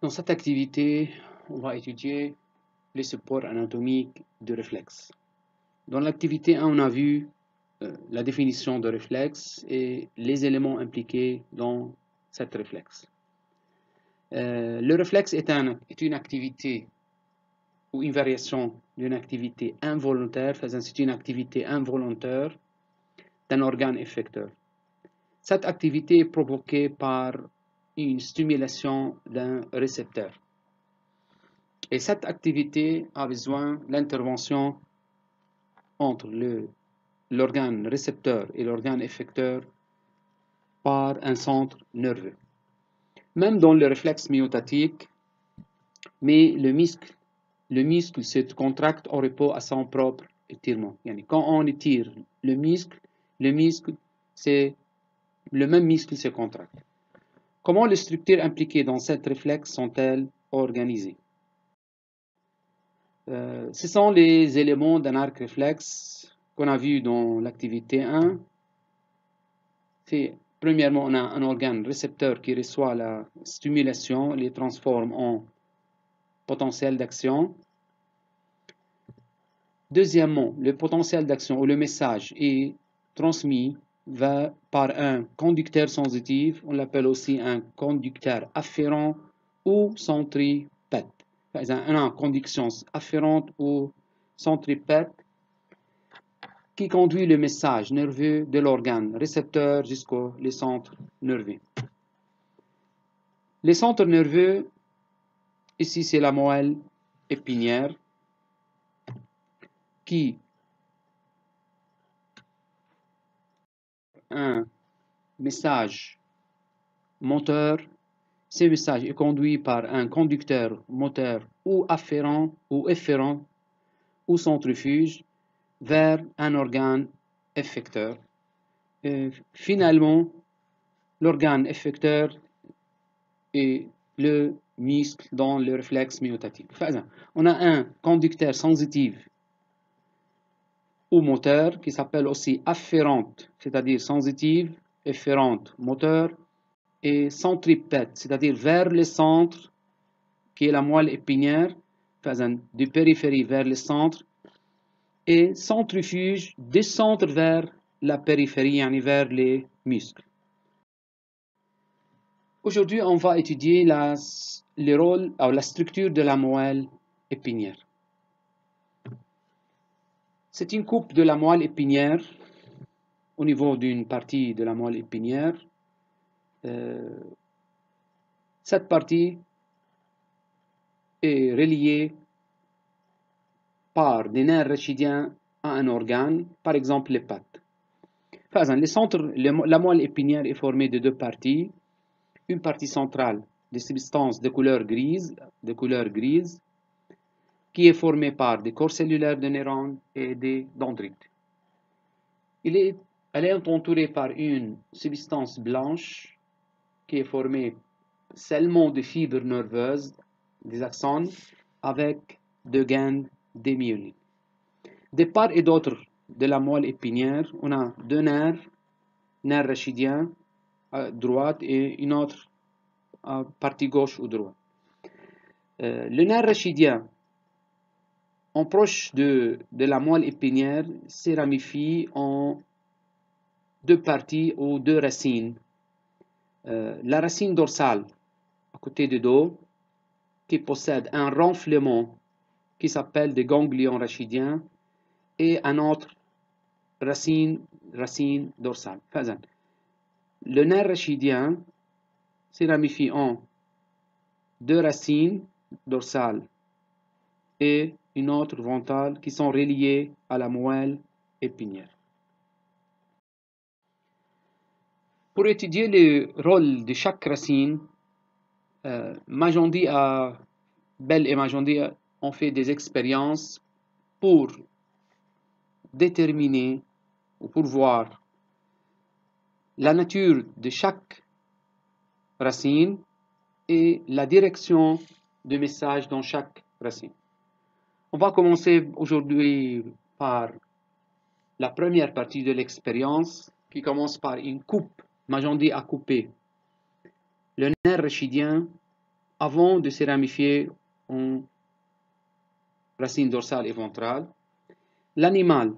Dans cette activité, on va étudier les supports anatomiques du réflexe. Dans l'activité 1, on a vu la définition de réflexe et les éléments impliqués dans cette réflexe. Le réflexe est une activité ou une variation d'une activité involontaire, c'est une activité involontaire d'un organe effecteur. Cette activité est provoquée par une stimulation d'un récepteur. Et cette activité a besoin de l'intervention entre l'organe récepteur et l'organe effecteur par un centre nerveux. Même dans le réflexe myotatique, mais le muscle se contracte au repos à son propre étirement. Quand on étire le muscle, le même muscle se contracte. Comment les structures impliquées dans cette réflexe sont-elles organisées? Ce sont les éléments d'un arc réflexe qu'on a vu dans l'activité 1. Premièrement, on a un organe récepteur qui reçoit la stimulation, les transforme en potentiel d'action. Deuxièmement, le potentiel d'action ou le message est transmis par un conducteur sensitif, on l'appelle aussi un conducteur afférent ou centripète. Par exemple, on a une conduction afférente ou centripète qui conduit le message nerveux de l'organe récepteur jusqu'au centre nerveux. Les centres nerveux, ici c'est la moelle épinière qui un message moteur. Ce message est conduit par un conducteur moteur ou afférent ou efférent ou centrifuge vers un organe effecteur. Et finalement, l'organe effecteur est le muscle dans le réflexe myotatique. On a un conducteur sensitif ou moteur qui s'appelle aussi afférente, c'est-à-dire sensitive, efférente, moteur, et centripète, c'est-à-dire vers le centre, qui est la moelle épinière, de périphérie vers le centre, et centrifuge descendre vers la périphérie, vers les muscles. Aujourd'hui, on va étudier le rôle ou la structure de la moelle épinière. C'est une coupe de la moelle épinière au niveau d'une partie de la moelle épinière. Cette partie est reliée par des nerfs rachidiens à un organe, par exemple les pattes. La moelle épinière est formée de deux parties. Une partie centrale de substances de couleur grise, qui est formée par des corps cellulaires de neurones et des dendrites. Elle est entourée par une substance blanche qui est formée seulement de fibres nerveuses, des axones, avec deux gaines des myélines. De part et d'autre de la moelle épinière, on a deux nerfs rachidiens à droite et une autre à partie gauche ou droite. Le nerf rachidien, en proche de la moelle épinière, se ramifie en deux parties ou deux racines. La racine dorsale, à côté du dos, qui possède un renflement qui s'appelle des ganglions rachidiens, et un autre racine dorsale. Le nerf rachidien se ramifie en deux racines dorsales et une autre ventrale qui sont reliées à la moelle épinière. Pour étudier le rôle de chaque racine, Bell et Magendie ont fait des expériences pour déterminer ou pour voir la nature de chaque racine et la direction du message dans chaque racine. On va commencer aujourd'hui par la première partie de l'expérience qui commence par une coupe. Magendie a coupé le nerf rachidien avant de se ramifier en racines dorsales et ventrales. L'animal,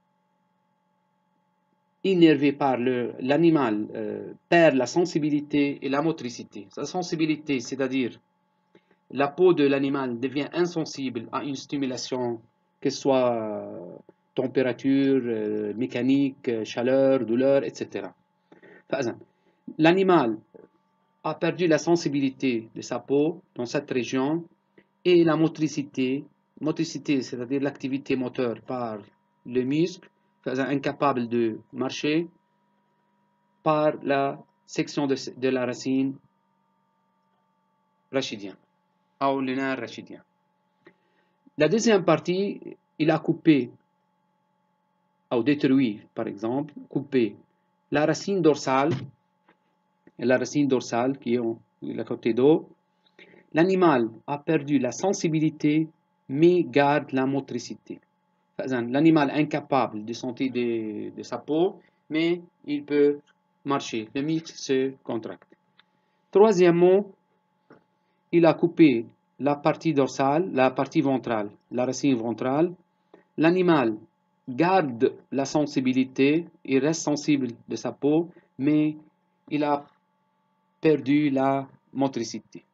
innervé par l'animal, perd la sensibilité et la motricité. Sa sensibilité, c'est-à-dire la peau de l'animal devient insensible à une stimulation, que ce soit température, mécanique, chaleur, douleur, etc. L'animal a perdu la sensibilité de sa peau dans cette région et la motricité, c'est-à-dire l'activité moteur par le muscle, incapable de marcher par la section de la racine rachidienne, ou le nerf rachidien. La deuxième partie, il a coupé, ou détruit par exemple, coupé la racine dorsale, qui est à côté d'eau. L'animal a perdu la sensibilité, mais garde la motricité. L'animal est incapable de sentir de sa peau, mais il peut marcher. Le muscle se contracte. Troisièmement, il a coupé la partie dorsale, la partie ventrale, la racine ventrale. L'animal garde la sensibilité, il reste sensible de sa peau, mais il a perdu la motricité.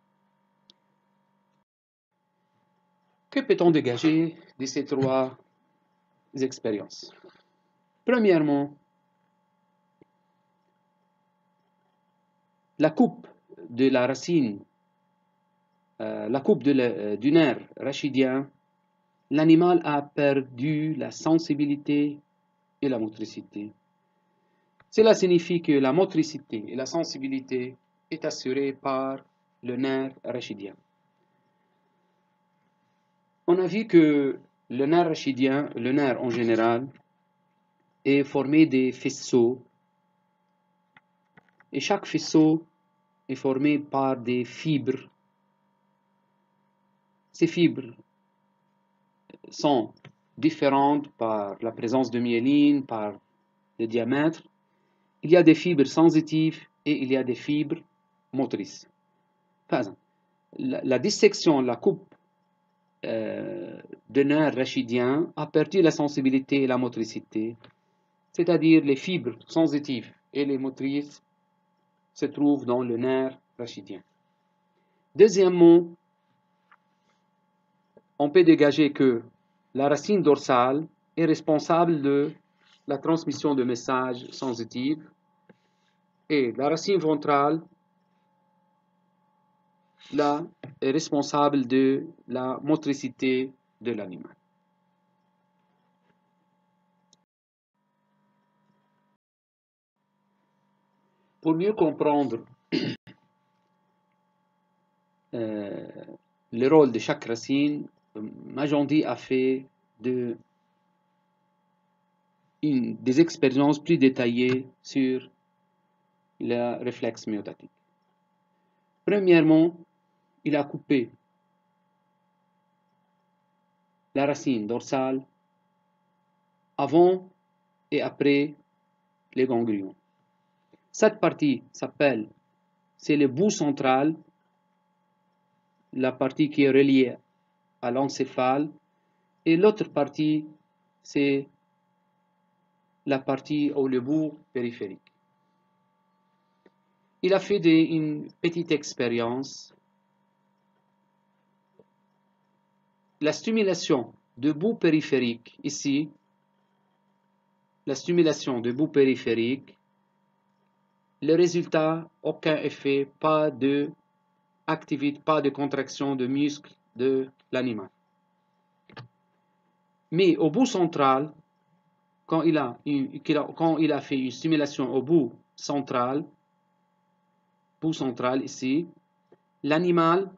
Que peut-on dégager de ces trois expériences? Premièrement, la coupe de la racine, la coupe du nerf rachidien, l'animal a perdu la sensibilité et la motricité. Cela signifie que la motricité et la sensibilité est assurée par le nerf rachidien. On a vu que le nerf rachidien, le nerf en général, est formé des faisceaux, et chaque faisceau est formé par des fibres. Ces fibres sont différentes par la présence de myéline, par le diamètre. Il y a des fibres sensitives et il y a des fibres motrices. Par exemple, la dissection, la coupe de nerf rachidien a perdu la sensibilité et la motricité, c'est-à-dire les fibres sensitives et les motrices se trouvent dans le nerf rachidien. Deuxièmement, on peut dégager que la racine dorsale est responsable de la transmission de messages sensitifs et la racine ventrale là, est responsable de la motricité de l'animal. Pour mieux comprendre le rôle de chaque racine, Magendie a fait des expériences plus détaillées sur le réflexe myotatique. Premièrement, il a coupé la racine dorsale avant et après les ganglions. Cette partie s'appelle, c'est le bout central, la partie qui est reliée à l'encéphale, et l'autre partie, c'est la partie ou le bout périphérique. Il a fait une petite expérience. La stimulation de bout périphérique, ici, la stimulation de bout périphérique, le résultat, aucun effet, pas de activité, pas de contraction de muscles de l'animal. Mais au bout central, quand il a fait une stimulation au bout central ici, l'animal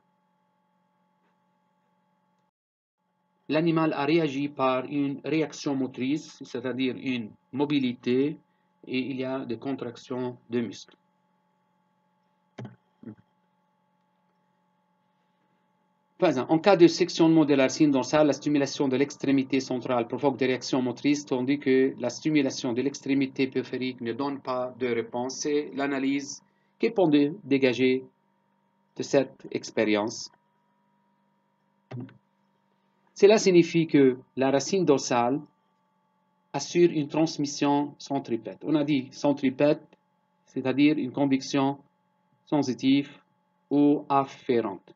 a réagi par une réaction motrice, c'est-à-dire une mobilité, et il y a des contractions de muscles. Par exemple, en cas de sectionnement de la racine dorsale, la stimulation de l'extrémité centrale provoque des réactions motrices, tandis que la stimulation de l'extrémité périphérique ne donne pas de réponse. C'est l'analyse qui peut dégager de cette expérience. Cela signifie que la racine dorsale assure une transmission centripète. On a dit centripète, c'est-à-dire une conviction sensitive ou afférente.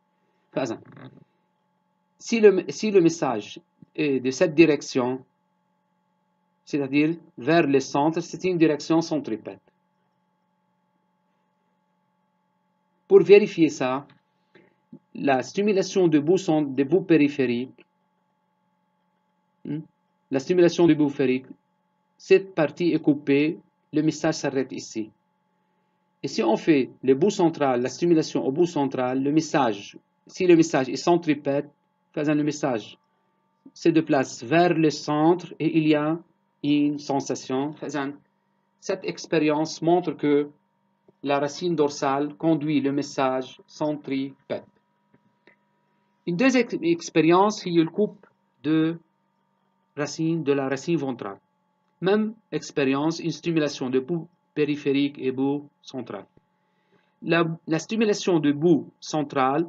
Si le message est de cette direction, c'est-à-dire vers le centre, c'est une direction centripète. Pour vérifier ça, la stimulation de bout périphérique, la stimulation du bout périphérique, cette partie est coupée, le message s'arrête ici. Et si on fait le bout central, la stimulation au bout central, le message, si le message est centripète, faisant le message se déplace vers le centre et il y a une sensation. Cette expérience montre que la racine dorsale conduit le message centripète. Une deuxième expérience, il y a le couple de la racine ventrale. Même expérience, une stimulation de bout périphérique et bout central. La stimulation de bout central,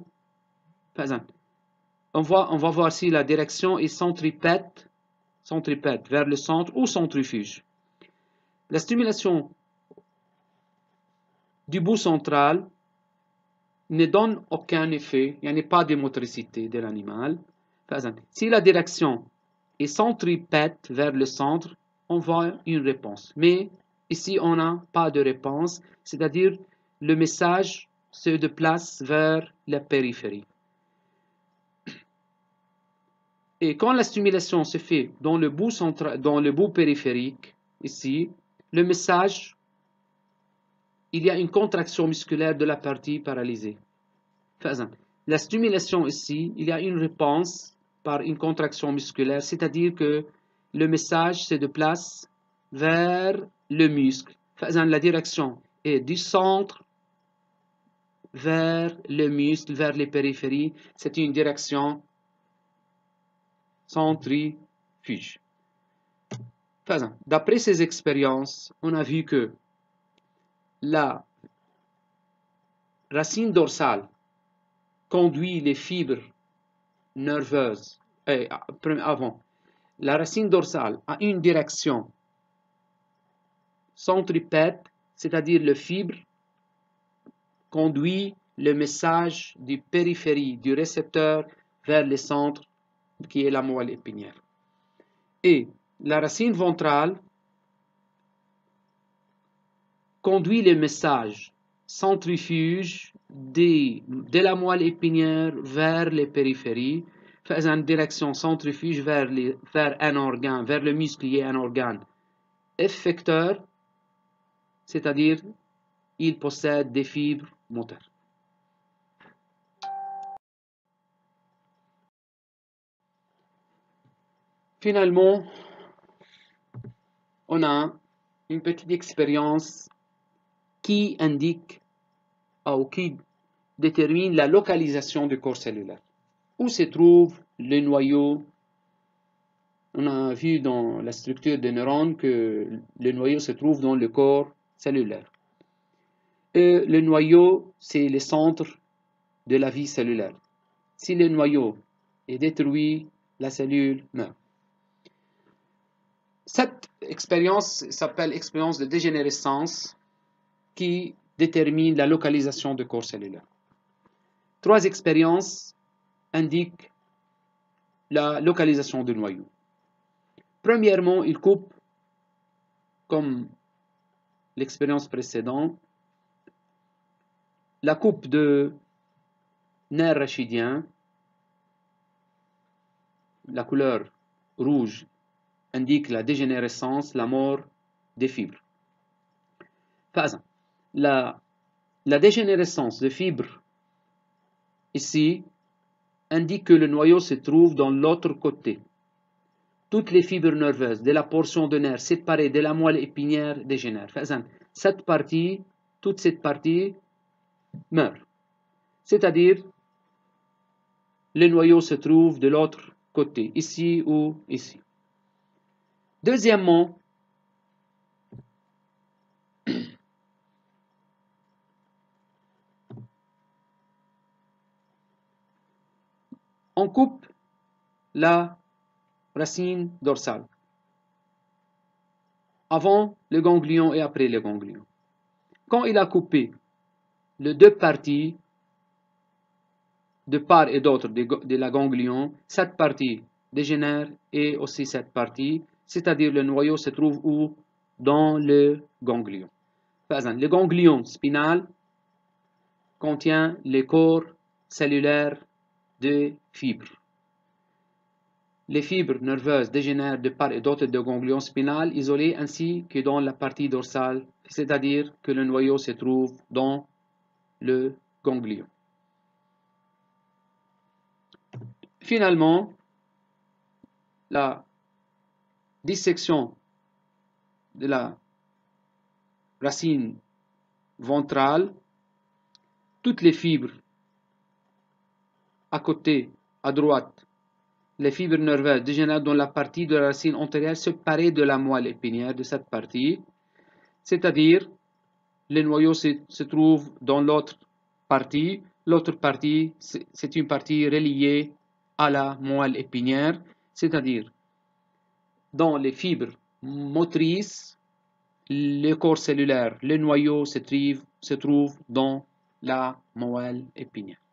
on va voir si la direction est centripète vers le centre ou centrifuge. La stimulation du bout central ne donne aucun effet, il n'y a pas de motricité de l'animal. Si la direction est centripète vers le centre, on voit une réponse. Mais ici, on n'a pas de réponse, c'est-à-dire le message se déplace vers la périphérie. Et quand la stimulation se fait dans le bout périphérique, ici, le message, il y a une contraction musculaire de la partie paralysée. La stimulation ici, il y a une réponse par une contraction musculaire, c'est-à-dire que le message se déplace vers le muscle. La direction est du centre vers le muscle, vers les périphéries. C'est une direction centrifuge. D'après ces expériences, on a vu que la racine dorsale conduit les fibres nerveuses. Avant, la racine dorsale a une direction centripète, c'est-à-dire le fibre conduit le message du périphérie, du récepteur vers le centre qui est la moelle épinière. Et la racine ventrale conduit le message centrifuge de la moelle épinière vers les périphéries, faisant une direction centrifuge vers un organe, vers le muscle qui est un organe effecteur, c'est-à-dire il possède des fibres moteurs. Finalement, on a une petite expérience qui indique ou qui détermine la localisation du corps cellulaire. Où se trouve le noyau? On a vu dans la structure des neurones que le noyau se trouve dans le corps cellulaire. Et le noyau, c'est le centre de la vie cellulaire. Si le noyau est détruit, la cellule meurt. Cette expérience s'appelle expérience de dégénérescence qui détermine la localisation du corps cellulaire. 3 expériences indiquent la localisation du noyau. Premièrement, il coupe, comme l'expérience précédente, la coupe de nerf rachidien, la couleur rouge indique la dégénérescence, la mort des fibres. La dégénérescence des fibres ici indique que le noyau se trouve dans l'autre côté. Toutes les fibres nerveuses de la portion de nerf séparée de la moelle épinière dégénèrent. Toute cette partie meurt. C'est-à-dire, le noyau se trouve de l'autre côté, ici ou ici. Deuxièmement, On coupe la racine dorsale avant le ganglion et après le ganglion. Quand il a coupé les deux parties de part et d'autre de la ganglion, cette partie dégénère et aussi cette partie, c'est-à-dire le noyau se trouve où? Dans le ganglion. Par exemple, le ganglion spinal contient les corps cellulaires de fibres. Les fibres nerveuses dégénèrent de part et d'autre du ganglion spinal isolé ainsi que dans la partie dorsale, c'est-à-dire que le noyau se trouve dans le ganglion. Finalement, la dissection de la racine ventrale, toutes les fibres à côté, à droite, les fibres nerveuses dégénèrent dans la partie de la racine antérieure séparée de la moelle épinière de cette partie, c'est-à-dire le noyau se trouve dans l'autre partie. L'autre partie, c'est une partie reliée à la moelle épinière, c'est-à-dire dans les fibres motrices, le corps cellulaire, le noyau se trouve dans la moelle épinière.